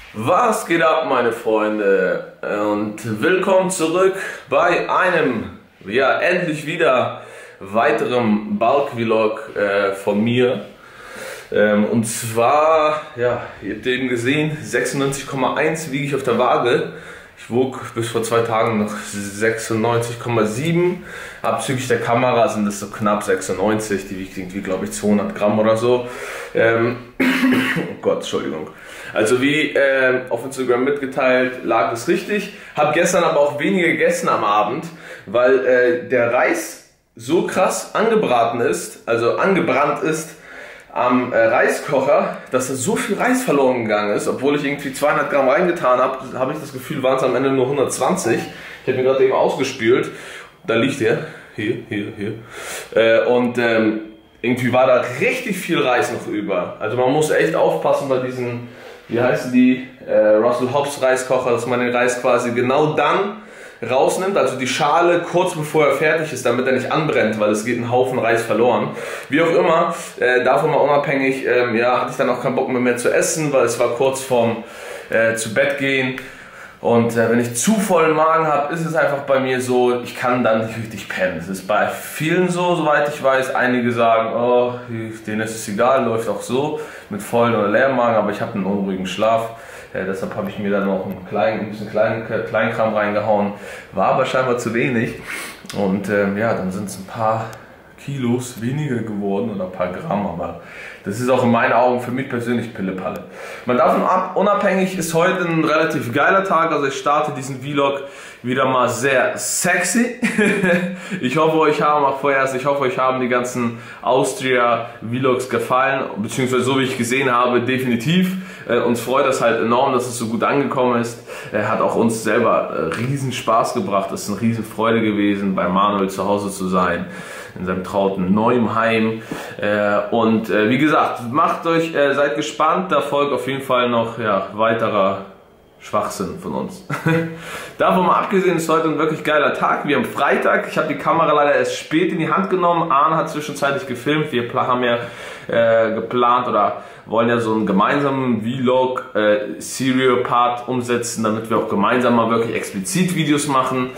Was geht ab, meine Freunde? Und willkommen zurück bei einem, endlich wieder weiteren Bulk-Vlog von mir. Und zwar, ihr habt eben gesehen, 96,1 wiege ich auf der Waage. Ich wog bis vor 2 Tagen noch 96,7. Abzüglich der Kamera sind es so knapp 96. Die wiegt irgendwie, glaube ich, 200 Gramm oder so. Oh Gott, Entschuldigung. Also wie auf Instagram mitgeteilt, lag es richtig. Habe gestern aber auch weniger gegessen am Abend, weil der Reis so krass angebrannt ist am Reiskocher, dass da so viel Reis verloren gegangen ist. Obwohl ich irgendwie 200 Gramm reingetan habe, habe ich das Gefühl, waren es am Ende nur 120. Ich habe mir gerade eben ausgespült. Da liegt der. Hier. Irgendwie war da richtig viel Reis noch über. Also man muss echt aufpassen bei diesen, wie heißen die, Russell Hobbs Reiskocher, dass man den Reis quasi genau dann rausnimmt, also die Schale kurz bevor er fertig ist, damit er nicht anbrennt, weil es geht ein Haufen Reis verloren. Wie auch immer, davon mal unabhängig, hatte ich dann auch keinen Bock mehr zu essen, weil es war kurz vorm zu Bett gehen. Und wenn ich zu vollen Magen habe, ist es einfach bei mir so, ich kann dann nicht richtig pennen. Es ist bei vielen so, soweit ich weiß. Einige sagen, oh, denen ist es egal, läuft auch so mit vollen oder leeren Magen, aber ich habe einen unruhigen Schlaf. Deshalb habe ich mir dann noch ein bisschen Kleinkram reingehauen. War aber scheinbar zu wenig. Und dann sind es ein paar Kilos weniger geworden oder ein paar Gramm, aber das ist auch in meinen Augen für mich persönlich Pillepalle. Man davon unabhängig ist heute ein relativ geiler Tag, also ich starte diesen Vlog wieder mal sehr sexy. Ich hoffe euch haben die ganzen Austria-Vlogs gefallen, beziehungsweise so wie ich gesehen habe, definitiv. Uns freut das halt enorm, dass es so gut angekommen ist. Hat auch uns selber riesen Spaß gebracht, es ist eine riesen Freude gewesen, bei Manuel zu Hause zu sein, in seinem trauten neuen Heim. Wie gesagt, seid gespannt, da folgt auf jeden Fall noch weiterer Schwachsinn von uns. Davon mal abgesehen ist heute ein wirklich geiler Tag. Wir haben Freitag. Ich habe die Kamera leider erst spät in die Hand genommen. Arne hat zwischenzeitlich gefilmt. Wir haben geplant oder wollen ja so einen gemeinsamen Vlog Serial Part umsetzen, damit wir auch gemeinsam mal wirklich explizit Videos machen.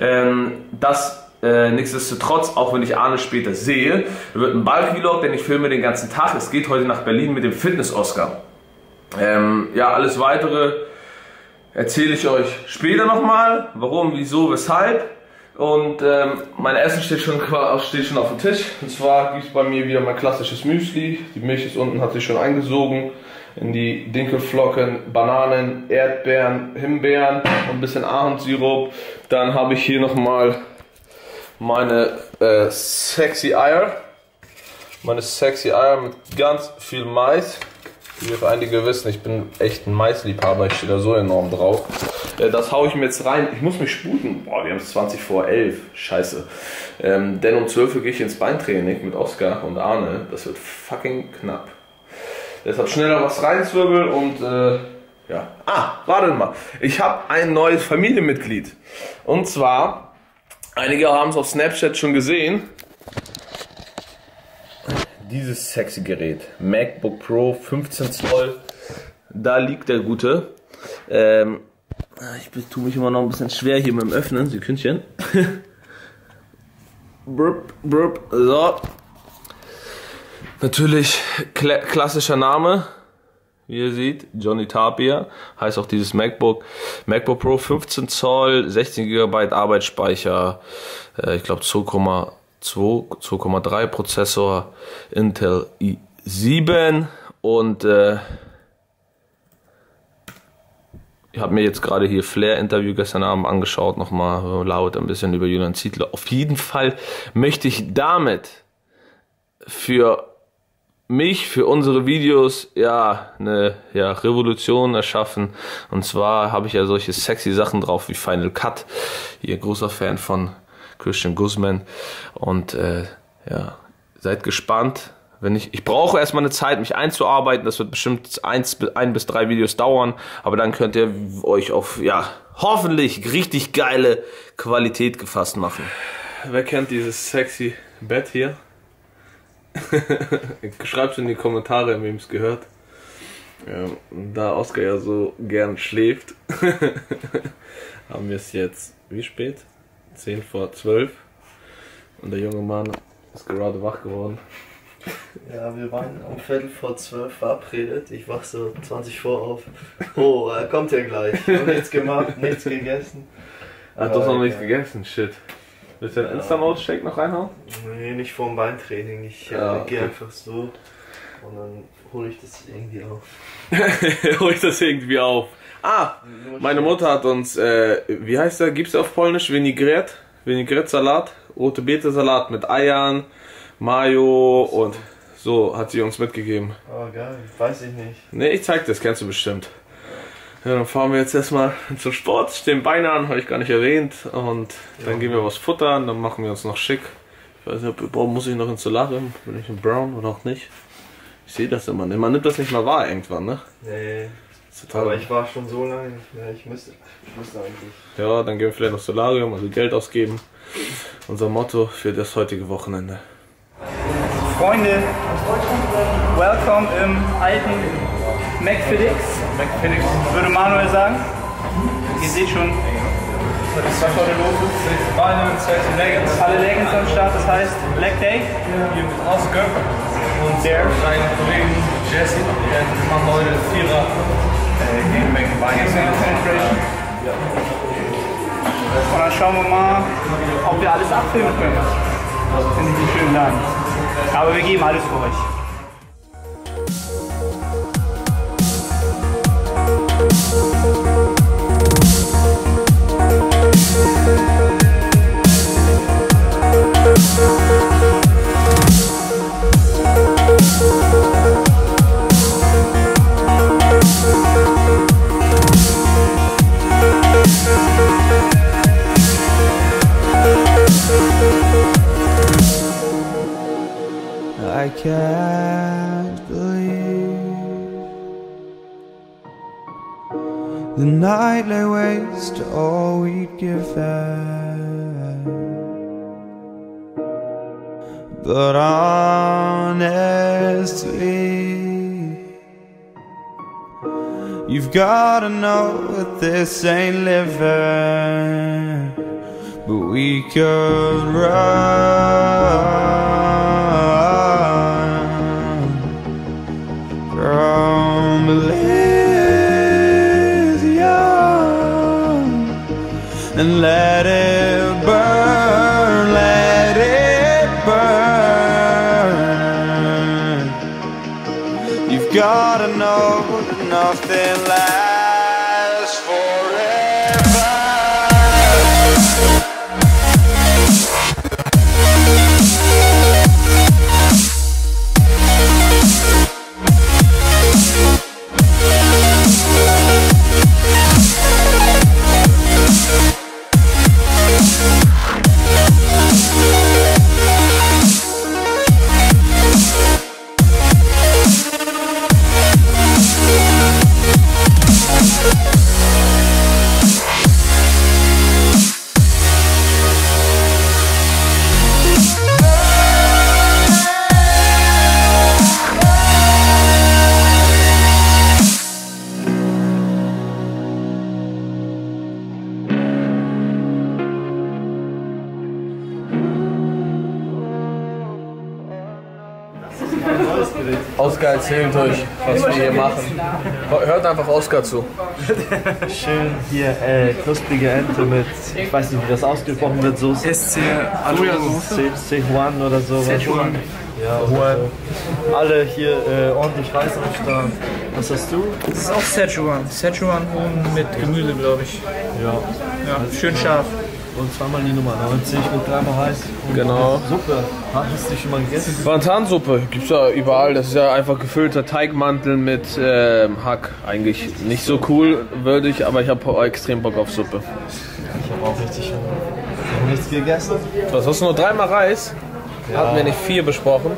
Nichtsdestotrotz, auch wenn ich Arne später sehe, wird ein Bulk-Vlog, denn ich filme den ganzen Tag. Es geht heute nach Berlin mit dem Fitness-Oscar. Alles Weitere erzähle ich euch später nochmal. Warum, wieso, weshalb. Und mein Essen steht schon auf dem Tisch. Und zwar gibt es bei mir wieder mein klassisches Müsli. Die Milch ist unten, hat sich schon eingesogen in die Dinkelflocken, Bananen, Erdbeeren, Himbeeren und ein bisschen Ahornsirup. Dann habe ich hier nochmal meine sexy Eier. Meine sexy Eier mit ganz viel Mais. Wie einige wissen, ich bin echt ein Maisliebhaber, ich stehe da so enorm drauf. Das haue ich mir jetzt rein. Ich muss mich sputen. Boah, wir haben es 20 vor 11. Scheiße. Denn um 12 Uhr gehe ich ins Beintraining mit Oskar und Arne. Das wird fucking knapp. Deshalb schneller was reinzwirbeln und warte mal. Ich habe ein neues Familienmitglied. Und zwar, einige haben es auf Snapchat schon gesehen. Dieses sexy Gerät, MacBook Pro 15 Zoll, da liegt der Gute. Ich tue mich immer noch ein bisschen schwer hier mit dem Öffnen, Sekündchen. So. Natürlich klassischer Name, wie ihr seht, Johnny Tapia, heißt auch dieses MacBook. MacBook Pro 15 Zoll, 16 GB Arbeitsspeicher, ich glaube 2,3 Prozessor, Intel i7 und ich habe mir jetzt gerade hier Flair-Interview gestern Abend angeschaut, nochmal laut ein bisschen über Julian Zietlow. Auf jeden Fall möchte ich damit für mich, für unsere Videos, eine Revolution erschaffen. Und zwar habe ich ja solche sexy Sachen drauf wie Final Cut. Hier großer Fan von Christian Guzman. Und seid gespannt. Ich brauche erstmal eine Zeit, mich einzuarbeiten. Das wird bestimmt 1 bis 3 Videos dauern. Aber dann könnt ihr euch auf, hoffentlich richtig geile Qualität gefasst machen. Wer kennt dieses sexy Bett hier? Schreibt in die Kommentare, wem es gehört. Ja, da Oskar ja so gern schläft, haben wir es jetzt, wie spät? 10 vor 12 und der junge Mann ist gerade wach geworden. Ja, wir waren um 11:45 verabredet. Ich wach so 20 vor auf. Oh, er kommt ja gleich. Ich hab nichts gemacht, nichts gegessen. Er hat doch noch nichts gegessen, shit. Willst du den Instant-Shake noch reinhauen? Nee, nicht vorm Beintraining. Ich gehe einfach so und dann hole ich das irgendwie auf. Hol ich das irgendwie auf. Ah, meine Mutter hat uns, wie heißt der, gibt's auf Polnisch? Vinaigrette? Vinaigrette-Salat? Rote Beete-Salat mit Eiern, Mayo und so hat sie uns mitgegeben. Oh geil, weiß ich nicht. Ne, ich zeig das, kennst du bestimmt. Ja, dann fahren wir jetzt erstmal zum Sport, stehen Beine an, habe ich gar nicht erwähnt. Und dann gehen wir was futtern, dann machen wir uns noch schick. Ich weiß nicht, muss ich noch ins Solarium? Bin ich in Brown oder auch nicht? Ich sehe das immer nicht. Man nimmt das nicht mal wahr irgendwann, ne? Nee. Aber ich war schon so lange nicht mehr, ich müsste eigentlich. Ja, dann gehen wir vielleicht noch Solarium, also Geld ausgeben. Unser Motto für das heutige Wochenende. Freunde, welcome im alten McFiddix, würde Manuel sagen. Ihr seht schon, was heute los ist. Alle Leggings am Start, das heißt Leg Day. Hier mit Oscar und Der seinen Kollegen Jesse. Wir machen heute Vierer Gangbang Penetration. Und dann schauen wir mal, ob wir alles abfilmen können. In diesem schönen Laden. Aber wir geben alles für euch. I can't believe the night lay waste to all we'd given. But honestly, you've gotta know that this ain't living, but we could run from Elysium and let it burn, let it burn. You've gotta know that nothing lasts forever. Oskar erzählt euch, was wir hier machen. Hört einfach Oskar zu. Schön hier knusprige Ente mit, ich weiß nicht wie das ausgesprochen wird, Soße. Szechuan oder so. Szechuan. Ja, so. Alle hier ordentlich Reis am Start. Was hast du? Das ist auch Szechuan. Szechuan-Huhn mit Gemüse, glaube ich. Ja. Ja, schön scharf. Und zweimal die Nummer 90 mit dreimal Reis. Und Genau. Suppe. Hast du die schon mal gegessen? Wantansuppe gibt's ja überall. Das ist ja einfach gefüllter Teigmantel mit Hack. Eigentlich nicht so cool, würdig, aber ich habe extrem Bock auf Suppe. Ich habe auch richtig Hunger. Ich habe nichts gegessen. Was hast du nur dreimal Reis? Ja. Hatten wir nicht 4 besprochen?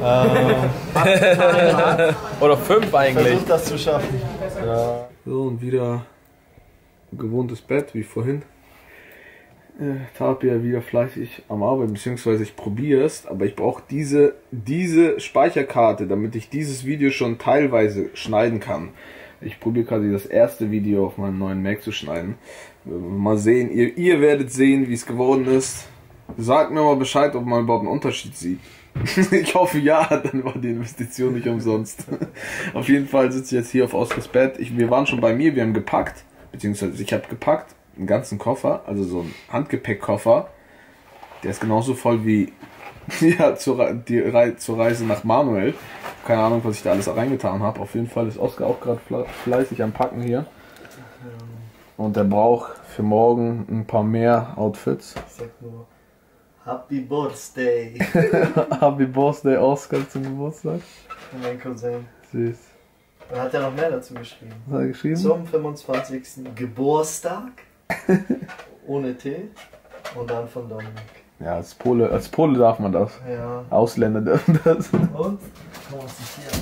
Oder 5 eigentlich. Versuch das zu schaffen. Ja. So, und wieder gewohntes Bett wie vorhin. Tapia wieder fleißig am Arbeiten, beziehungsweise ich probiere es, aber ich brauche diese Speicherkarte, damit ich dieses Video schon teilweise schneiden kann. Ich probiere quasi das erste Video auf meinem neuen Mac zu schneiden. Mal sehen, ihr werdet sehen, wie es geworden ist. Sagt mir mal Bescheid, ob man überhaupt einen Unterschied sieht. Ich hoffe ja, dann war die Investition nicht umsonst. Auf jeden Fall sitze ich jetzt hier auf Oskars Bett. Wir waren schon bei mir, wir haben gepackt. Beziehungsweise ich habe gepackt, einen ganzen Koffer, also so einen Handgepäckkoffer. Der ist genauso voll wie ja, zur Reise nach Manuel. Keine Ahnung, was ich da alles reingetan habe. Auf jeden Fall ist Oskar auch gerade fleißig am Packen hier. Und er braucht für morgen ein paar mehr Outfits. Ich sag nur Happy Birthday. Happy Birthday, Oskar, zum Geburtstag. Mein Cousin. Süß. Dann hat er noch mehr dazu geschrieben. Was hat er geschrieben? Zum 25. Geburtstag. Ohne T. Und dann von Dominik. Ja, als Pole darf man das. Ja. Ausländer dürfen das. Und? Was ist hier?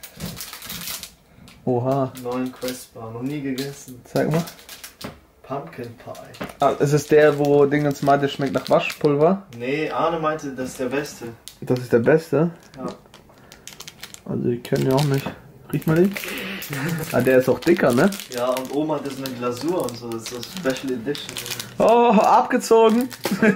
Oha. 9 Questbar. Noch nie gegessen. Zeig mal. Pumpkin Pie. Ah, ist es der, wo Dingens meinte, schmeckt nach Waschpulver? Nee, Arne meinte, das ist der beste. Das ist der beste? Ja. Also, ich kenne ihn auch nicht. Riech mal den. Ah, der ist auch dicker, ne? Ja, und Oma hat das mit Glasur und so. Das ist so Special Edition. Oh, abgezogen!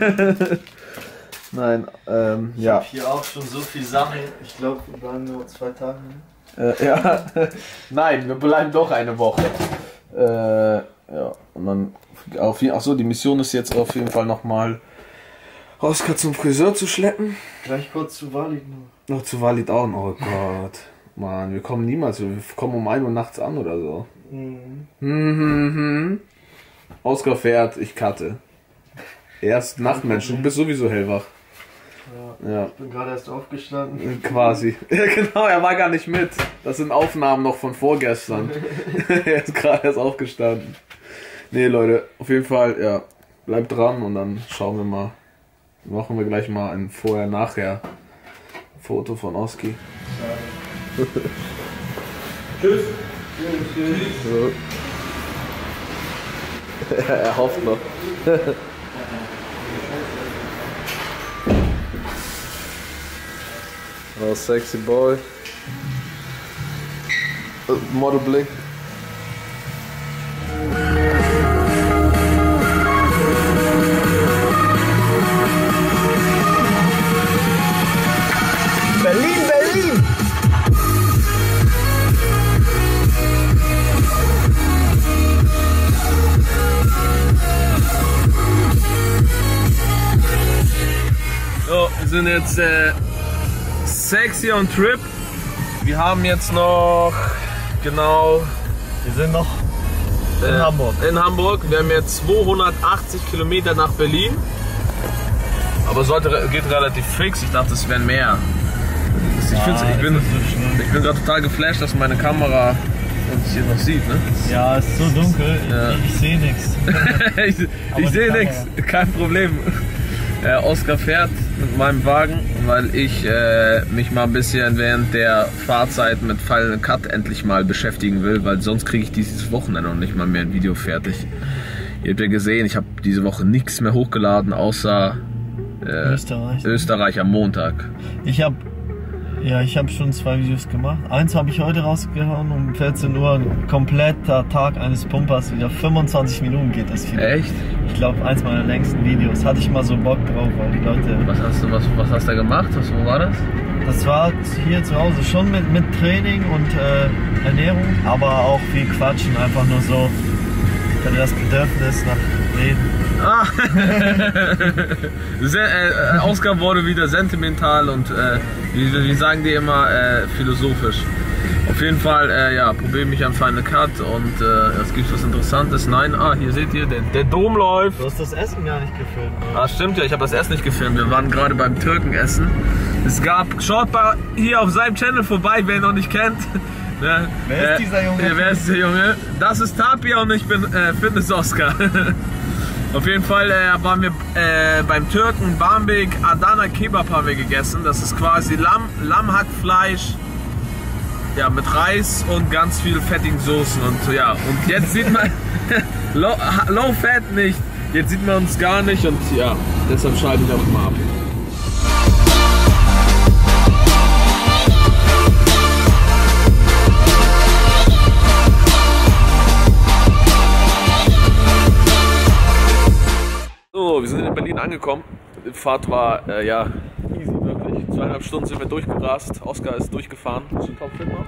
Nein, Ich ja. hab hier auch schon so viel Sachen. Ich glaube, wir bleiben nur 2 Tage. Ja. Nein, wir bleiben doch eine Woche. Ja, und dann. Achso, die Mission ist jetzt auf jeden Fall nochmal Oskar zum Friseur zu schleppen. Gleich kurz zu Walid noch. Noch zu Walid auch. Oh Gott. Mann, wir kommen niemals. Wir kommen um 1 Uhr nachts an oder so. Oskar fährt, ich cutte. Er ist Nachtmensch, du bist sowieso hellwach. Ja. Ich bin gerade erst aufgestanden. Quasi. Ja, genau, er war gar nicht mit. Das sind Aufnahmen noch von vorgestern. Er ist gerade erst aufgestanden. Nee, Leute, auf jeden Fall, ja, bleibt dran und dann schauen wir mal. Machen wir gleich mal ein Vorher-Nachher-Foto von Oski. Tschüss. So. Er hofft noch. Oh, sexy boy. Model Blick. Berlin, Berlin! So, wir sind jetzt sexy on Trip. Wir haben jetzt noch genau. Wir sind noch in Hamburg. In Hamburg. Wir haben jetzt 280 Kilometer nach Berlin. Aber es geht relativ fix. Ich dachte, es wären mehr. Ich bin gerade total geflasht, dass meine Kamera uns hier noch sieht. Ne? Ja, es ist so dunkel. Ja. Ich sehe nichts. ich sehe nichts. Kein Problem. Oskar fährt mit meinem Wagen, weil ich mich mal ein bisschen während der Fahrzeit mit Final Cut endlich mal beschäftigen will, weil sonst kriege ich dieses Wochenende noch nicht mal mehr ein Video fertig. Ihr habt ja gesehen, ich habe diese Woche nichts mehr hochgeladen, außer Österreich am Montag. Ich habe schon 2 Videos gemacht. Eins habe ich heute rausgehauen um 14 Uhr. Ein kompletter Tag eines Pumpers. Wieder 25 Minuten geht das Video. Echt? Ich glaube, eins meiner längsten Videos. Hatte ich mal so Bock drauf, weil die Leute... Was hast du gemacht? Wo war das? Das war hier zu Hause schon mit Training und Ernährung, aber auch viel Quatschen. Einfach nur so, ich hatte das Bedürfnis nach Reden. Ah. Oskar wurde wieder sentimental und wie sagen die immer, philosophisch. Auf jeden Fall, ja, probiere mich am Final Cut und es gibt was Interessantes. Nein, hier seht ihr, der Dom läuft. Du hast das Essen gar nicht gefilmt. Ah, stimmt ja, ich habe das Essen nicht gefilmt. Wir waren gerade beim Türkenessen. Es gab, schaut mal hier auf seinem Channel vorbei, wer ihn noch nicht kennt. Ne? Wer ist dieser Junge? Wer ist dieser Junge? Das ist Tapia und ich bin Fitness Oskar. Auf jeden Fall waren wir beim Türken Bambik Adana Kebab haben wir gegessen. Das ist quasi Lammhackfleisch, ja, mit Reis und ganz viel fettigen Soßen und ja. Und jetzt sieht man low fat nicht. Jetzt sieht man uns gar nicht und ja, deshalb schalte ich auch mal ab. in Berlin angekommen. Die Fahrt war ja easy, wirklich. 2,5 Stunden sind wir durchgerast. Oskar ist durchgefahren. Bist du topfit noch?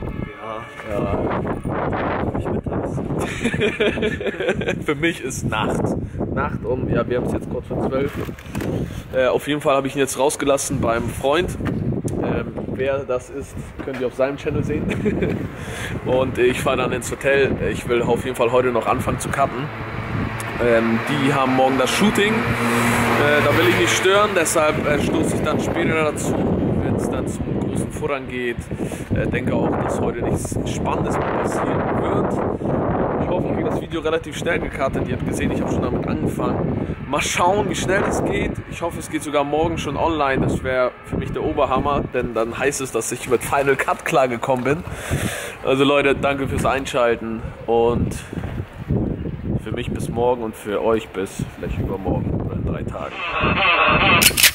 Ja. Ich mittags. Für mich ist Nacht. Nacht ja, wir haben es jetzt kurz vor 12. Auf jeden Fall habe ich ihn jetzt rausgelassen beim Freund. Wer das ist, könnt ihr auf seinem Channel sehen. Und ich fahre dann ins Hotel. Ich will auf jeden Fall heute noch anfangen zu cutten. Die haben morgen das Shooting. Da will ich nicht stören, deshalb stoße ich dann später dazu, wenn es dann zum großen Futtern geht. Denke auch, dass heute nichts Spannendes mehr passieren wird. Ich hoffe, ich kriege das Video relativ schnell gecuttet. Ihr habt gesehen, ich habe schon damit angefangen. Mal schauen, wie schnell es geht. Ich hoffe, es geht sogar morgen schon online. Das wäre für mich der Oberhammer, denn dann heißt es, dass ich mit Final Cut klargekommen bin. Also Leute, danke fürs Einschalten und für mich bis morgen und für euch bis vielleicht übermorgen oder in 3 Tagen.